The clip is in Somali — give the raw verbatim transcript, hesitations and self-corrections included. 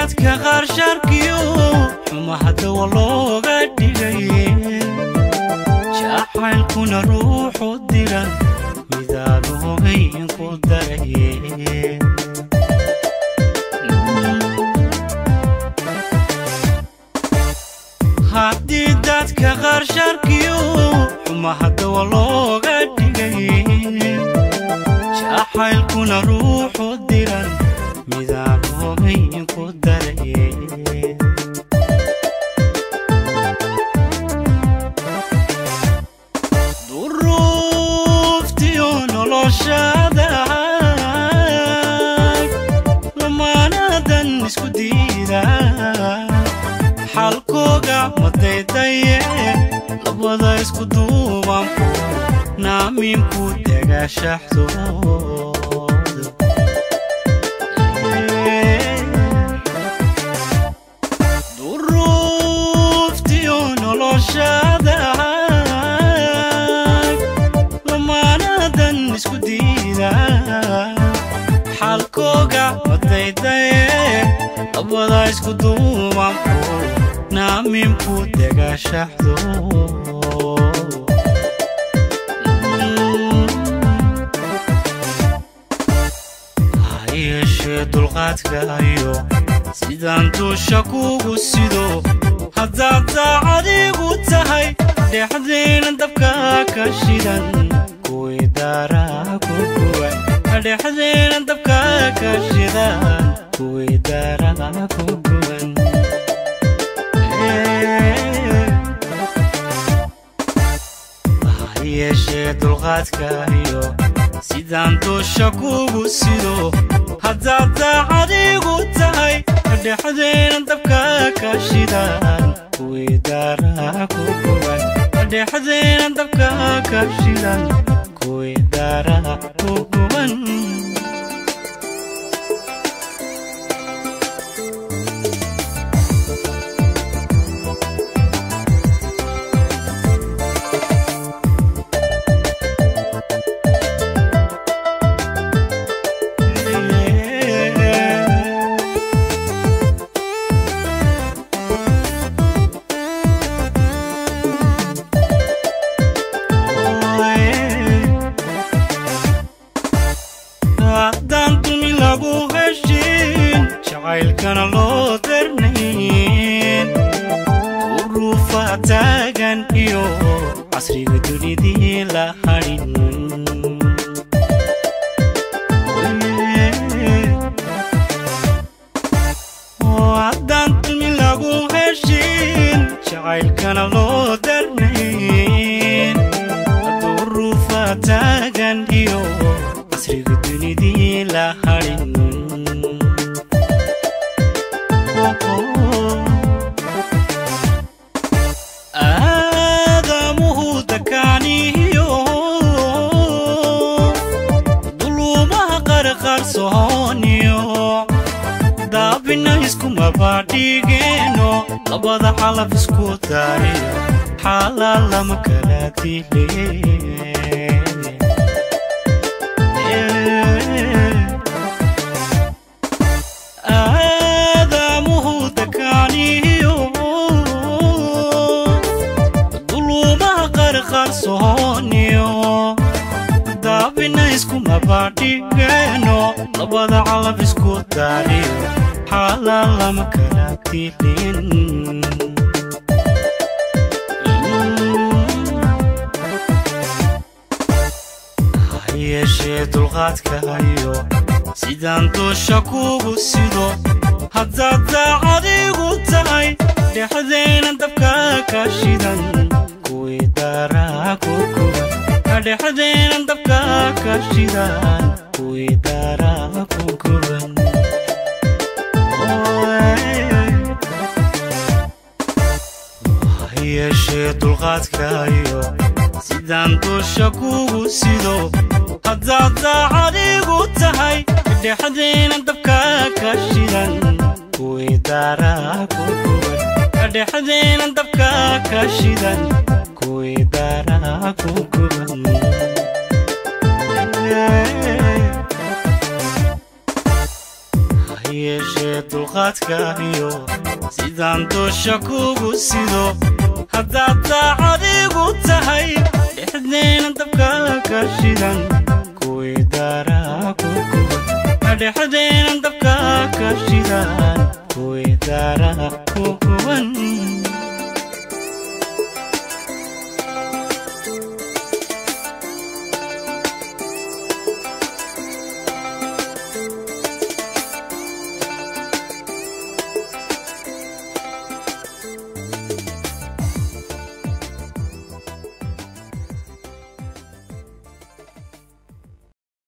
dadka qaar sharkiyo xuma hada walooga dhigay jacaylkuna ruuxu dira midaad hogayn ku daray haddii dadka qaar sharkiyo xuma hada walooga dhigay jacaylkuna ruuxu dira midaad hogayn ku daray duruuftiyo noloshada lamaanadan isku diida xalkooga madaydaye labada isku duubanku naamiinku dagaashaxdooda duruuftiyo noloshada lamaanadan isku diida xalkooga madaydaye labada isku duubanku naamiinku dagaashaxdooda yeeshee dulqaadka iyo sidaan duusha kugu sido haddaad daacadigu tahay dhexdeena dabka ka shidan kuwii daaraa ku guban dhexdeena dabka ka shidan kuwii daaraa ku guban yeeshee dulqaadka iyo sidaan duusha kugu sido haddaad daacadigu tahay dhexdeena dabka ka shidan kuwii daaraa ku guban dhexdeena dabka ka shidan kuwii daaraa ku guban jacaylkana loo darnayn uruufa taagan iyo casriga dunidii la hadhin haddaan dulmi lagu heshin jacaylkana loo darnayn uruufa taagan iyo casriga dunidii la hadhin aadamuhu dakaaniyo dulumaha qarqarsooniyo daabina iskumaba dhigeeno labada xalaf isku daariyo xalaal lama kala dile qarsooniyo daabina iskumaba dhigeeno labada calaf isku daariyo xalaal lama kala dilin yeeshee dulqaadka iyo sidaan duusha kugu sido haddaad daacadigu tahay dhexdeena dabka ka shidan kuwii daaraa ku guban dhexdeena dabka ka shidan kuwii daaraa ku guban yeeshee dulqaadka iyo sidaan duusha kugu sido haddaad daacadigu tahay dhexdeena dabka ka shidan kuwii daaraa ku guban dhexdeena dabka ka shidan kuwii daaraa ku guban yeeshee dulqaadkaagiyo sidaan doosha kugu sido haddaad daacadigu tahay dhexdeena dabka ka shidan kuwii daaraa ku kuban dhexdeena dabka ka shidan kuwii daaraa ku kuban